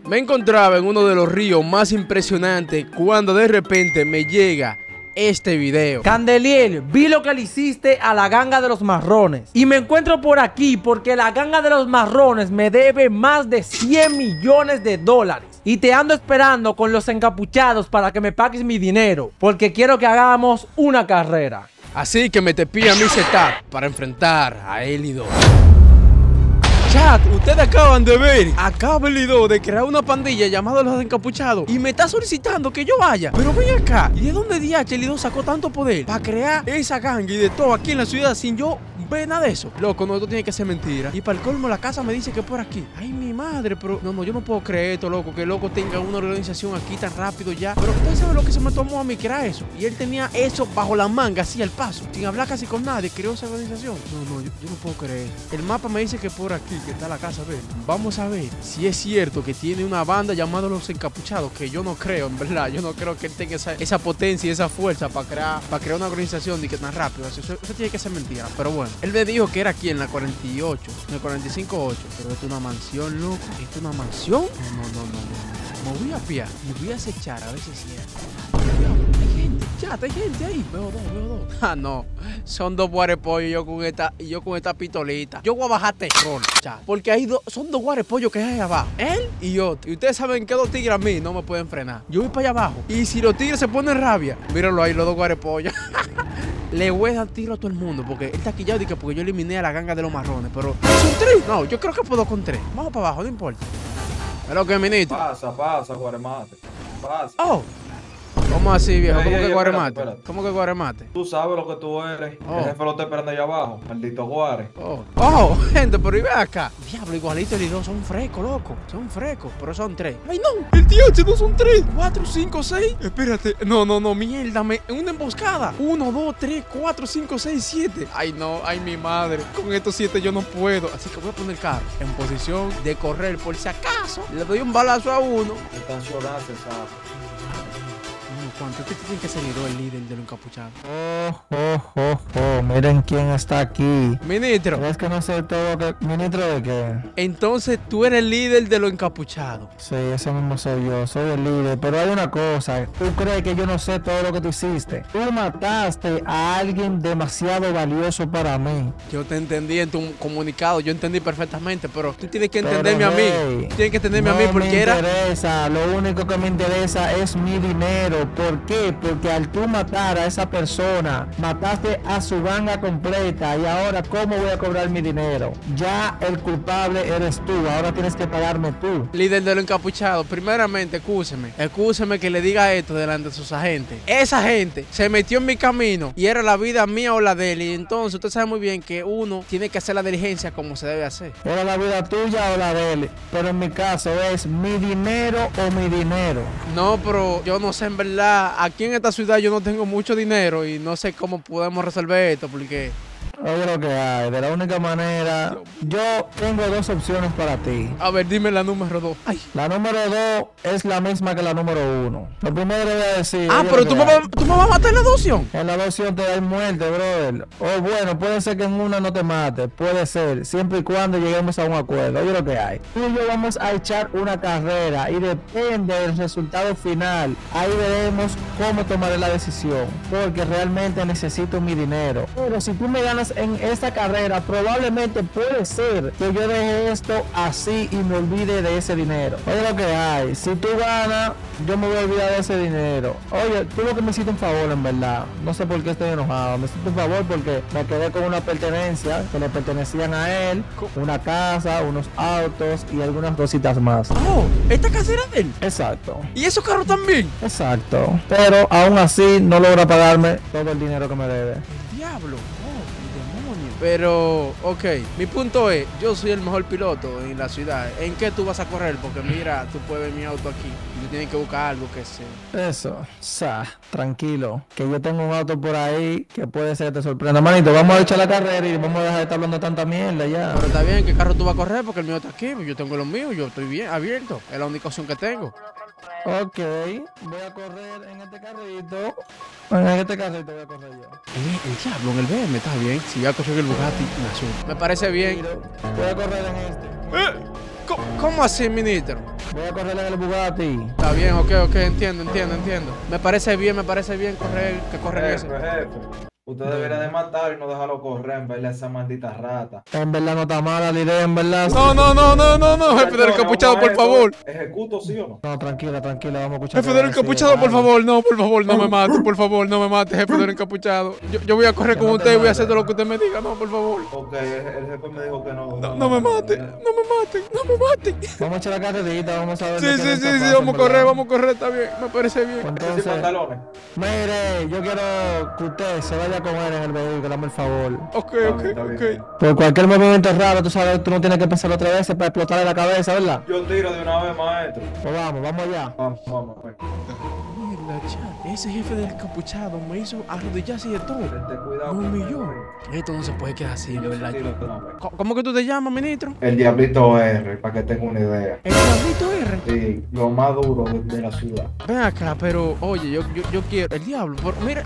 Me encontraba en uno de los ríos más impresionantes cuando de repente me llega este video. Candeliel, vi lo que le hiciste a la ganga de los marrones. Y me encuentro por aquí porque la ganga de los marrones me debe más de 100 millones de dólares. Y te ando esperando con los encapuchados para que me pagues mi dinero, porque quiero que hagamos una carrera. Así que me te pilla mi setup para enfrentar a Elido. Chat, ustedes acaban de ver, acaba Elido de crear una pandilla llamada Los Encapuchados y me está solicitando que yo vaya. Pero ven acá, ¿y de dónde DH Elido sacó tanto poder para crear esa ganga y de todo aquí en la ciudad sin yo ver nada de eso? Loco, no, esto tiene que ser mentira. Y para el colmo la casa me dice que por aquí. Ay, mi madre, pero no, yo no puedo creer esto, loco, que el loco tenga una organización aquí tan rápido ya. Pero ustedes saben lo que se me tomó a mí, que era eso. Y él tenía eso bajo la manga, así al paso, sin hablar casi con nadie, creó esa organización. No, yo no puedo creer. El mapa me dice que por aquí, que está la casa, a ver. Vamos a ver si es cierto que tiene una banda llamada Los Encapuchados, que yo no creo, en verdad. Yo no creo que él tenga esa potencia y esa fuerza para crear una organización de que tan rápido. Eso tiene que ser mentira, pero bueno. Él me dijo que era aquí en la 48, en el 45-8. Pero esto es una mansión, loco. ¿Esto es una mansión? No. Me voy a piar y voy a acechar a ver si es cierto. Hay gente, chat, hay gente ahí. Veo dos. Ah, no. Son dos guarepollos y yo con esta pistolita. Yo voy a bajar terror, chat. Porque son dos guarepollos que hay ahí abajo. Él y otro. Y ustedes saben que dos tigres a mí no me pueden frenar. Yo voy para allá abajo. Y si los tigres se ponen rabia, mírenlo ahí, los dos guarepollos. Le voy a dar tiro a todo el mundo porque él está quillado porque yo eliminé a la ganga de los marrones. Pero son tres. No, yo creo que puedo con tres. Vamos para abajo, no importa. Pero que ministro. Pasa, guaremate. Pasa. Oh. ¿Cómo así, viejo? ¿Cómo que guaremate? Espérate. ¿Cómo que guaremate? Tú sabes lo que tú eres. Oh. El jefe lo está esperando allá abajo. Maldito Guare. Oh, gente, pero y ve acá. Diablo, igualito el y dos son frescos, loco. Son frescos, pero son tres. Ay, no. El TH no son tres. 4, 5, 6. Espérate. No, mierda. Una emboscada. 1, 2, 3, 4, 5, 6, 7. Ay, no. Ay, mi madre. Con estos 7 yo no puedo. Así que voy a poner el carro en posición de correr por si acaso. Le doy un balazo a uno. Estacionarse, ¿sabes? ¿Cuánto? Este tiene que ser el líder de los encapuchados. Miren quién está aquí. Ministro. ¿Crees que no sé todo que... ¿Ministro de qué? Entonces tú eres el líder de los encapuchados. Sí, ese mismo soy yo, soy el líder. Pero hay una cosa, ¿tú crees que yo no sé todo lo que tú hiciste? Tú mataste a alguien demasiado valioso para mí. Yo te entendí en tu comunicado, yo entendí perfectamente, pero tú tienes que entenderme a mí. Tienes que entenderme a mí porque era... No me interesa, lo único que me interesa es mi dinero. ¿Por qué? Porque al tú matar a esa persona, mataste a su ganga completa y ahora ¿cómo voy a cobrar mi dinero? Ya el culpable eres tú, ahora tienes que pagarme tú. Líder de los encapuchados, primeramente, excúseme que le diga esto delante de sus agentes. Esa gente se metió en mi camino y era la vida mía o la de él, y entonces usted sabe muy bien que uno tiene que hacer la diligencia como se debe hacer. Era la vida tuya o la de él, pero en mi caso es mi dinero o mi dinero. No, pero yo no sé en verdad. Aquí en esta ciudad yo no tengo mucho dinero y no sé cómo podemos resolver esto porque... Oye lo que hay, de la única manera... Yo tengo dos opciones para ti. A ver, dime la número 2. Ay. La número 2 es la misma que la número 1. Lo primero voy a decir... Ah, pero tú me vas a matar en la adopción. En la adopción te da muerte, brother. O bueno, puede ser que en una no te mate. Puede ser, siempre y cuando lleguemos a un acuerdo. Oye lo que hay. Tú y yo vamos a echar una carrera y depende del resultado final. Ahí veremos cómo tomaré la decisión. Porque realmente necesito mi dinero. Pero si tú me ganas en esta carrera, probablemente puede ser que yo deje esto así y me olvide de ese dinero. Oye lo que hay, si tú ganas, yo me voy a olvidar de ese dinero. Oye, tú lo que me hiciste un favor, en verdad. No sé por qué estoy enojado. Me hiciste un favor porque me quedé con una pertenencia que le pertenecían a él, una casa, unos autos y algunas cositas más. Oh, ¿esta casa era de él? Exacto. ¿Y esos carros también? Exacto. Pero aún así no logra pagarme todo el dinero que me debe. El diablo. Pero, ok, mi punto es, yo soy el mejor piloto en la ciudad. ¿En qué tú vas a correr? Porque mira, tú puedes ver mi auto aquí y tú tienes que buscar algo que sea. Eso, tranquilo, que yo tengo un auto por ahí que puede ser que te sorprenda. Manito, vamos a echar la carrera y vamos a dejar de estar hablando tanta mierda ya. Pero está bien, ¿qué carro tú vas a correr? Porque el mío está aquí, yo tengo los míos, yo estoy bien abierto. Es la única opción que tengo. Ok, voy a correr en este carrito. En este carrito voy a correr yo. El diablo, en el BM, está bien. Si voy a coger el Bugatti, me asumo. Me parece bien. Voy a correr en este. ¿Cómo así, ministro? Voy a correr en el Bugatti. Está bien, ok, entiendo. Me parece bien que corren eso. Jefe. Usted debería de matar y no dejarlo correr en vez de esa maldita rata. En verdad no está mala la idea, en verdad. No, jefe del encapuchado, por favor. ¿Ejecuto sí o no? No, tranquila, vamos a escuchar. Jefe del encapuchado, por favor, no me mate, por favor, no me mate, jefe del encapuchado. Yo voy a correr con usted y voy a hacer todo lo que usted me diga, no, por favor. Ok, el jefe me dijo que no. No me maten. Vamos a echar la carrerita, vamos a ver. Sí, vamos a correr, está bien, me parece bien. Entonces, pantalones. mire, yo quiero que usted se vaya con él en el vehículo, dame el favor. Ok. Por cualquier movimiento raro, tú sabes, tú no tienes que pensar otra vez para explotarle la cabeza, ¿verdad? Yo tiro de una vez, maestro. Pues vamos allá. Vamos. Mierda, chat, ese jefe del encapuchado me hizo arrodillarse y de todo. Ten cuidado. Me humilló. Esto no se puede quedar así, Yo ¿verdad? tiro de una vez. ¿Cómo que tú te llamas, ministro? El Diablito R, para que tenga una idea. El Diablito R. Sí, lo más duro de la ciudad. Ven acá, pero oye, yo quiero. El diablo, mira,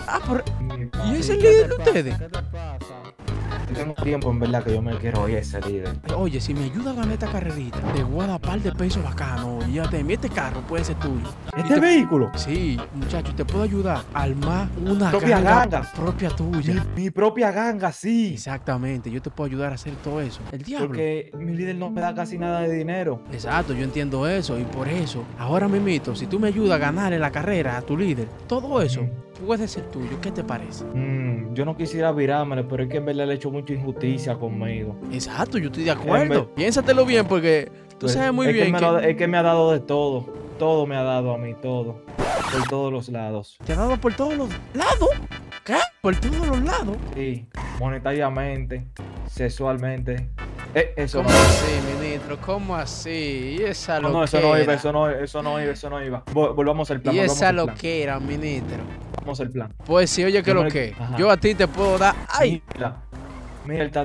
¿y ese es el líder de ustedes? ¿Qué te pasa? Yo tengo tiempo en verdad que yo me quiero oír ese líder. Oye, si me ayuda a ganar esta carrerita, te voy a dar par de pesos bacano. Y ya te este carro puede ser tuyo. ¿Este vehículo? Sí, muchacho, te puedo ayudar a armar una Propia ganga. propia tuya. Mi propia ganga, sí. Exactamente, yo te puedo ayudar a hacer todo eso. El diablo. Porque mi líder no me da casi nada de dinero. Exacto, yo entiendo eso y por eso, ahora mismito, si tú me ayudas a ganarle la carrera a tu líder, todo eso puede ser tuyo. ¿Qué te parece? Yo no quisiera virármelo, pero es que en verdad le he hecho mucha injusticia conmigo. Exacto, yo estoy de acuerdo. Piénsatelo bien porque tú sabes muy bien Es que me ha dado de todo. Todo me ha dado a mí, todo. Por todos los lados. ¿Te ha dado por todos los lados? ¿Qué? ¿Por todos los lados? Sí, monetariamente, sexualmente. Eso ¿Cómo no. así, ministro? ¿Cómo así? Y esa No, loquera. eso no iba. Volvamos al plan. Y volvamos esa al plan. loquera, ministro. Vamos al plan. Pues sí, oye, ¿qué Yo lo me- que? Ajá. Yo a ti te puedo dar. ¡Ay! Mira, el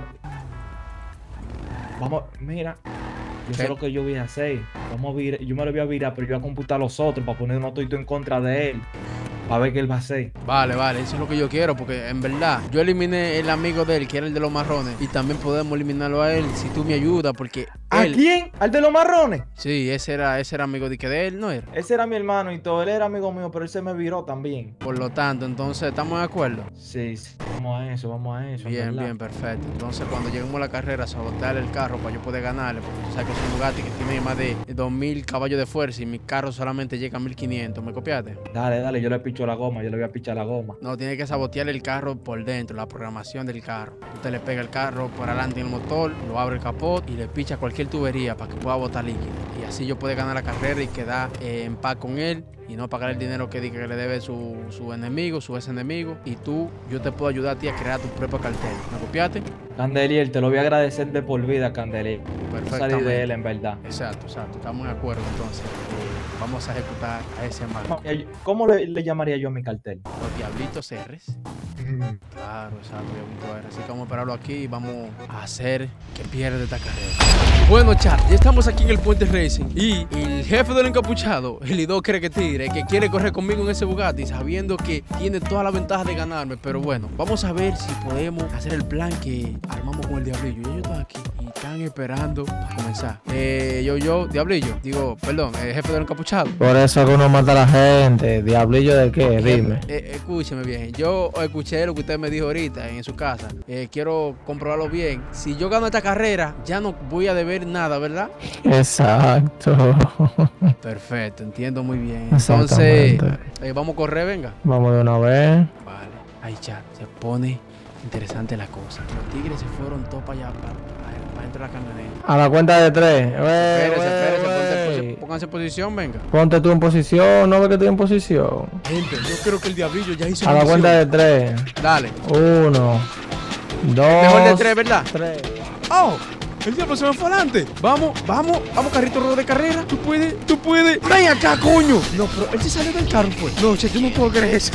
Vamos, mira. Yo ¿Qué? sé lo que yo voy a hacer. Yo me lo voy a virar, pero yo voy a computar a los otros para poner un autoito en contra de él. Para ver qué él va a hacer. Vale, eso es lo que yo quiero, porque en verdad yo eliminé el amigo de él, que era el de los marrones, y también podemos eliminarlo a él si tú me ayudas, porque ¿A él... quién? ¿Al de los marrones? Sí, ese era amigo de él, ¿no era? Ese era mi hermano y todo. Él era amigo mío, pero él se me viró también. Por lo tanto, entonces, ¿estamos de acuerdo? Sí, vamos a eso, en Bien, verdad. bien, perfecto. Entonces, cuando lleguemos a la carrera, sabotearle el carro para yo poder ganarle, porque tú sabes que es un Bugatti que tiene más de 2000 caballos de fuerza y mi carro solamente llega a 1500. ¿Me copiaste? Dale, yo le picho la goma, yo le voy a pichar la goma. No, tiene que sabotearle el carro por dentro, la programación del carro. Usted le pega el carro por adelante en el motor, lo abre el capot y le picha cualquier tubería para que pueda botar líquido. Y así yo puedo ganar la carrera y quedar en paz con él y no pagar el dinero que diga que le debe su enemigo, su ex enemigo. Y yo te puedo ayudar a ti a crear tu propio cartel. ¿Me copiaste? Candelier, te lo voy a agradecer de por vida, Candelier. No salí Perfectamente. de él, en verdad. Exacto. Estamos de acuerdo entonces. Vamos a ejecutar a ese man. ¿Cómo le llamaría yo a mi cartel? Los Diablitos R's. Claro, exacto, Diablito R. Así que vamos a esperarlo aquí y vamos a hacer que pierda esta carrera. Bueno, chat, ya estamos aquí en el Puente Racing. Y el jefe del encapuchado, el Lido quiere que tire, que quiere correr conmigo en ese Bugatti, sabiendo que tiene toda la ventaja de ganarme. Pero bueno, vamos a ver si podemos hacer el plan que armamos con el Diablillo. Ya yo estoy aquí y están esperando para comenzar. Diablillo, jefe del encapuchado. Por eso que uno mata a la gente. ¿Diablillo de qué? Dime. Escúcheme bien, yo escuché lo que usted me dijo ahorita en su casa. Quiero comprobarlo bien. Si yo gano esta carrera, ya no voy a deber nada, ¿verdad? Exacto. Perfecto, entiendo muy bien. Entonces, Exactamente. vamos a correr, venga. Vamos de una vez. Vale, ahí ya se pone interesante la cosa. Los tigres se fueron todos para allá, para dentro de la camioneta. A la cuenta de 3. Espérese, pónganse en posición, venga. Ponte tú en posición, no ve que estoy en posición. Gente, yo creo que el Diablillo ya hizo A la cuenta de 3. Dale. 1, 2. Mejor de 3, ¿verdad? 3. ¡Oh! El diablo se me fue adelante. Vamos, carrito rojo de carrera. Tú puedes. ¡Ven acá, coño! No, pero él se salió del carro, pues. No, che, yo no puedo creer eso.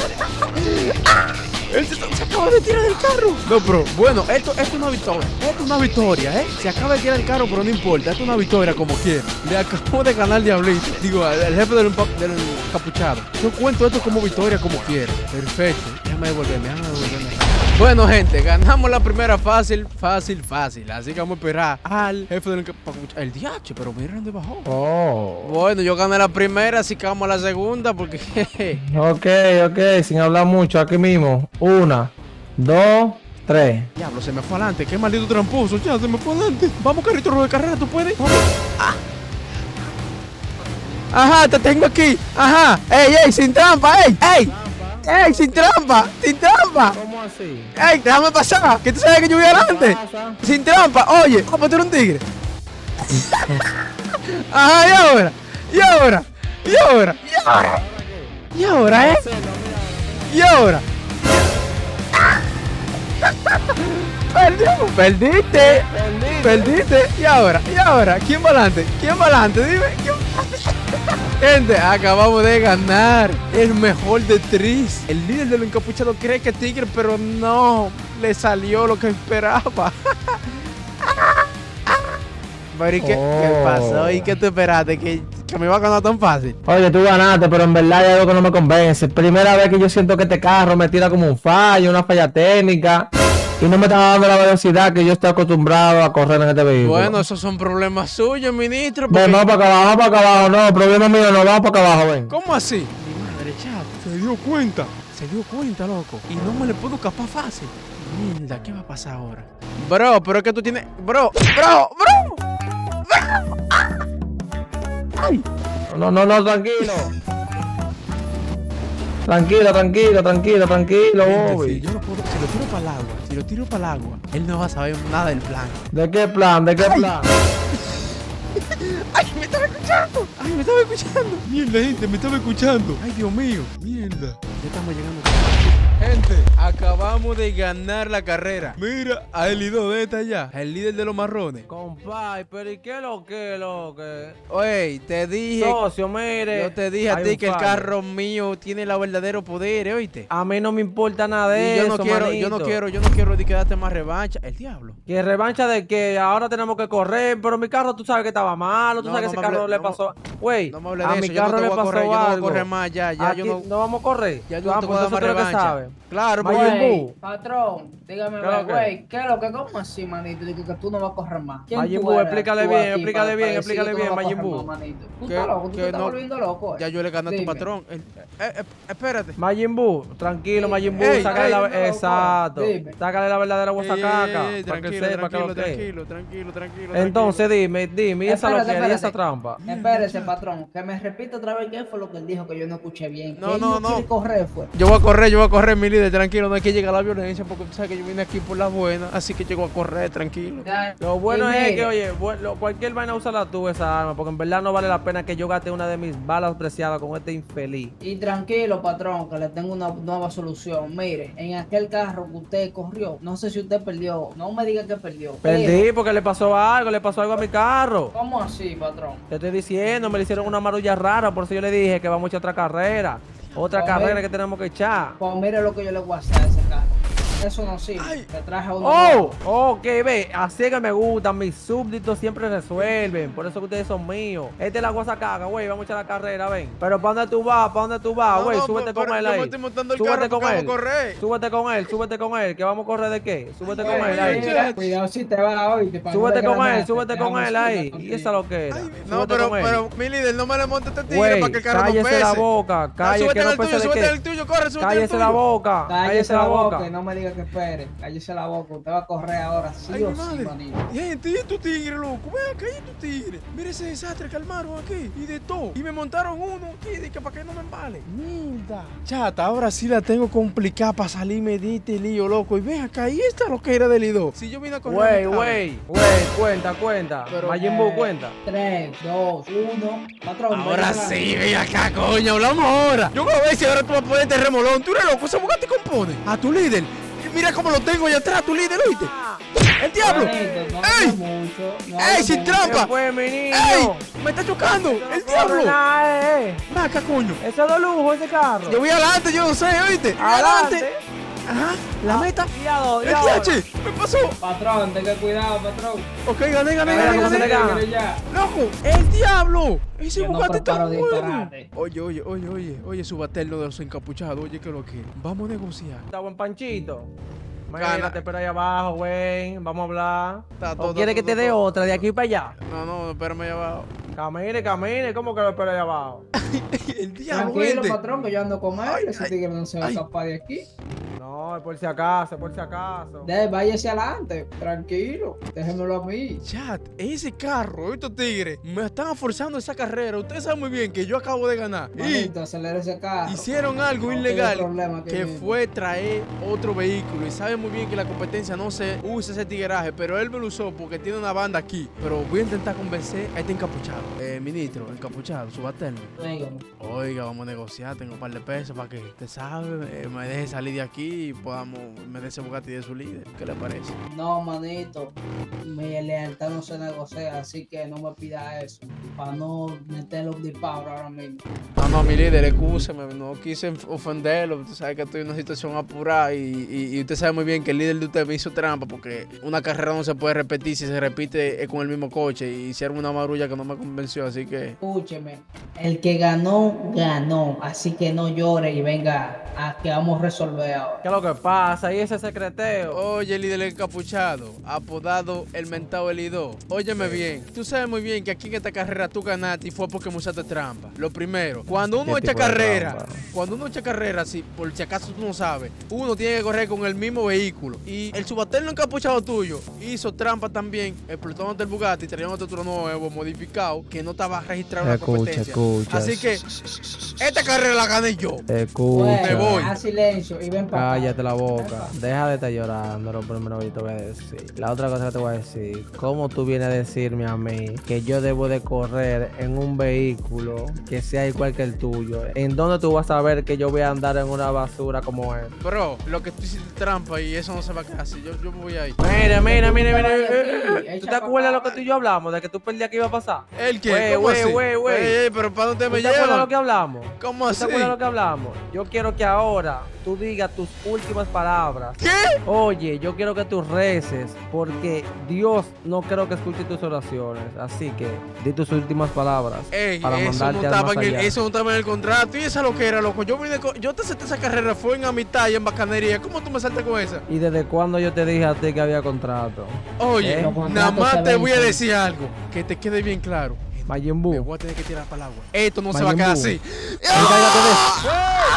Él se acaba de tirar del carro. No, pero bueno, esto es una victoria. Esto es una victoria, ¿eh? Se acaba de tirar del carro, pero no importa. Esto es una victoria como quiera. Le acabo de ganar al Diablito. Digo, el jefe del encapuchado. Yo cuento esto como victoria como quiera. Perfecto. Déjame devolverme. Bueno, gente, ganamos la primera fácil. Así que vamos a esperar al jefe del encapuchado. El DH, pero mira dónde bajó. Oh. Bueno, yo gané la primera, así que vamos a la segunda porque... Ok, sin hablar mucho, aquí mismo. 1, 2, 3. Diablo, se me fue adelante. Qué maldito tramposo. Ya, se me fue adelante. Vamos, carrito rojo de carrera, ¿tú puedes? Vamos. Ah. Ajá, te tengo aquí. Ajá. Ey, sin trampa, ey, sin trampa. ¿Cómo así? Ey, déjame pasar, que tú sabes que yo voy adelante. Sin trampa, oye, ¿cómo tú eres un tigre? Ajá, y ahora, Perdiste. Y ahora, ¿quién va adelante? Dime, Gente, acabamos de ganar el mejor de Tris. El líder de los encapuchados cree que es tigre, pero no, le salió lo que esperaba. Pero ¿y qué pasó? ¿Y qué tú esperaste? ¿Que me iba a ganar tan fácil? Oye, tú ganaste, pero en verdad hay algo que no me convence. Primera vez que yo siento que este carro me tira como un fallo, una falla técnica. Y no me está dando la velocidad que yo estoy acostumbrado a correr en este vehículo. Bueno, esos son problemas suyos, ministro. Ven, vamos para acá abajo, no, problema mío, no, vamos para acá abajo, ven. ¿Cómo así? Mi madre, chat, se dio cuenta, loco. Y no me le puedo escapar fácil. Mierda, ¿qué va a pasar ahora? Bro, pero es que tú tienes... Bro. Ay. No, tranquilo. Tranquilo, Bobby. Si yo lo puedo, si lo tiro para el agua, él no va a saber nada del plan. ¿De qué plan? ¡Ay, me estaba escuchando! Mierda, gente, me estaba escuchando. ¡Ay, Dios mío! Mierda. Ya estamos llegando. Gente, acabamos de ganar la carrera. Mira, a Elido de esta ya, el líder de los marrones. Compay, pero ¿y qué lo que? Oye, te dije... Socio, mire. Yo te dije a ti que el carro mío tiene el verdadero poder, ¿oíste? A mí no me importa nada de eso, yo no quiero de que darte más revancha. El diablo. ¿Qué revancha de que ahora tenemos que correr? Pero mi carro, tú sabes que estaba malo, tú sabes que ese carro le pasó... Güey, no me hables a de mi eso, carro le pasó algo. Yo no voy a correr más, ya Aquí yo no vamos a correr. Ya yo no te voy a dar más revancha. Claro, Majin patrón, dígame, güey, ¿qué es lo que? ¿Cómo así, manito? Digo que tú no vas a correr más. Majin Buu, explícale bien, Majin Buu. Tú estás loco, tú te estás volviendo loco. Ya yo le gané a tu patrón. Espérate. Majin Buu, tranquilo, Majin Buu, sácale la... Exacto. Sácale la verdadera guasacaca. Para que sepa que lo que es. Tranquilo. Entonces, dime, ¿y esa lo que era? ¿Y esa trampa? Espérese, patrón, que me repita otra vez qué fue lo que él dijo que yo no escuché bien. No. quiere correr, fue. Yo voy a correr, mi líder, tranquilo, no hay que llegar a la violencia porque tú sabes que yo vine aquí por las buenas, así que llego a correr, tranquilo. Lo bueno es que, oye, cualquier vaina úsala tú esa arma, porque en verdad no vale la pena que yo gaste una de mis balas preciadas con este infeliz. Y tranquilo, patrón, que le tengo una nueva solución. Mire, en aquel carro que usted corrió, no sé si usted perdió, no me diga que perdió. Perdí porque le pasó algo a mi carro. ¿Cómo así, patrón? Te estoy diciendo, me le hicieron una marulla rara, por eso yo le dije que vamos a echar otra carrera. Otra carrera que tenemos que echar. Pues mire lo que yo le voy a hacer a ese carro. Eso no sirve. Te traje uno. Ok, ve, así que me gustan. Mis súbditos siempre resuelven. Por eso que ustedes son míos. Esta es la guasacaca, güey. Vamos a echar la carrera, ven. Pero ¿para dónde tú vas? güey? Súbete con él ahí. Súbete con él. ¿Que vamos a correr de qué? Súbete con él ahí. Cuidado si te vas hoy. Súbete con él ahí. Y esa lo que era. No, pero mi líder, no me le montes este tigre para que el carro no pese. Cállese la boca. Súbete el tuyo, corre, súbete el tuyo. Cállese la boca. Cállese la boca. No me diga que espere, cállese la boca, usted va a correr ahora, sí o sí, manito. Gente, ¿y tu tigre, loco? Ven acá, ¿y tu tigre? Mira ese desastre que armaron aquí, y de todo. Y me montaron uno aquí, de que para que no me embale. Mierda. Chata, ahora sí la tengo complicada para salirme de este lío, loco. Y ven acá, y esta lo que era del Lido. Si yo vine a correr. Güey, cuenta. Majin Buu, cuenta. 3, 2, 1. Patrón, ahora sí, ven acá, coño, hablamos ahora. Yo voy a ver si ahora tú vas a poner este remolón. Tú eres loco, ese bugatti compone. A tu líder. Mira cómo lo tengo allá atrás, tu líder, ¿oíste? ¡El diablo! ¡Ey! ¡Sin trampa! ¡Ey! ¡Me está chocando! ¡El diablo! ¡Vaca, coño! Ese es de lujo, ese carro. Yo voy adelante, yo no sé, ¿oíste? ¡Adelante! Ajá, la meta. ¡El DH! ¡Me pasó! Patrón, tenga cuidado, patrón. Ok, gané. ¡Loco! ¡El diablo! Ese Bugatti está bueno. Oye, Subaterno de los encapuchados. Oye, ¿qué es lo que? Vamos a negociar. Está buen Panchito. Mira, te espero ahí abajo, güey. Vamos a hablar. ¿O quieres que te dé todo. otra de aquí para allá? No, espérame allá abajo. Camine. ¿Cómo que lo espero ahí abajo? El diablo, Tranquilo, vente. patrón, que yo ando con él. Ese tigre no se va a escapar de aquí. No, por si acaso, Váyase adelante, tranquilo, déjemelo a mí. Chat, ese carro, estos tigres, me están forzando esa carrera. Ustedes saben muy bien que yo acabo de ganar. Manito, acelera ese carro. Hicieron algo No ilegal, tengo problema aquí que mismo. fue traer otro vehículo. Y saben muy bien que la competencia no se usa ese tigueraje, pero él me lo usó porque tiene una banda aquí. Pero voy a intentar convencer a este encapuchado. Ministro, encapuchado, subalterno. Dígame. Oiga, vamos a negociar, tengo un par de pesos para que usted sabe, me deje salir de aquí y me dé ese Bugatti de su líder. ¿Qué le parece? No, manito, mi lealtad no se negocia, así que no me pida eso, para no meter los disparos ahora mismo. No, mi líder, excúseme, no quise ofenderlo. Usted sabe que estoy en una situación apurada y usted sabe muy bien que el líder de usted me hizo trampa porque una carrera no se puede repetir si se repite con el mismo coche y hicieron una marulla que no me convenció, así que... Escúcheme, el que ganó, ganó, así que no llore y venga a que vamos a resolver ahora. ¿Qué es lo que pasa? ¿Y ese secreteo? Oye, líder encapuchado, apodado el mentado Elido. Óyeme bien, tú sabes muy bien que aquí en esta carrera tú ganaste y fue porque me usaste trampa. Lo primero, cuando uno ¿Qué echa tipo de carrera, trampa? si por si acaso tú no sabes, uno tiene que correr con el mismo vehículo. Y el subalterno encapuchado tuyo hizo trampa también, explotándote el Bugatti, trayéndote otro nuevo, modificado, que no estaba registrado en la competencia. Escucha. Así que esta carrera la gané yo. Escucha. Me voy. Haz silencio y ven para Cállate la boca. Deja de estar llorando, lo primero que te voy a decir. La otra cosa que te voy a decir, ¿cómo tú vienes a decirme a mí que yo debo de correr en un vehículo que sea igual que el tuyo? ¿En dónde tú vas a ver que yo voy a andar en una basura como él? Bro, lo que tú hiciste trampa y eso no se va a quedar así. Yo me voy ahí. Mira. ¿Tú Echa te pa' acuerdas acá. lo que tú y yo hablamos? De que tú perdías que iba a pasar. ¿El qué? ¿Cómo así? Güey. Ey, pero ¿para dónde ¿Tú me te acuerdas llevan? lo que hablamos? ¿Cómo ¿Tú así? te acuerdas lo que hablamos? Yo quiero que ahora tú digas tus últimas palabras. ¿Qué? Oye, yo quiero que tú reces porque Dios no creo que escuche tus oraciones. Así que di tus últimas palabras Ey, para eso no, mandarte al estaba más en allá. eso no estaba en el contrato. Y esa lo que era, loco. Yo te acepté esa carrera, fue en Amistad y en Bacanería. ¿Cómo tú me saltas con esa? ¿Y desde cuándo yo te dije a ti que había contrato? Oye, Los contratos nada más se te voy a vencen. decir algo. Que te quede bien claro. Majin Me Buu. voy a tener que tirar para el agua. Esto no se va a Majin quedar Buu. así. Encárgate de eso.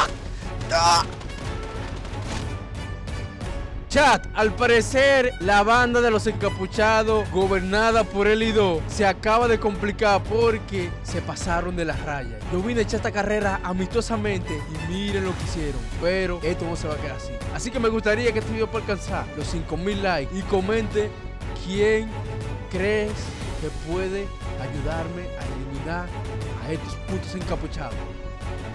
Chat, al parecer la banda de los encapuchados, gobernada por Elido, se acaba de complicar porque se pasaron de las rayas. Yo vine a echar esta carrera amistosamente y miren lo que hicieron. Pero esto no se va a quedar así. Así que me gustaría que este video pueda alcanzar los 5000 likes y comente quién crees que puede ayudarme a eliminar a estos putos encapuchados.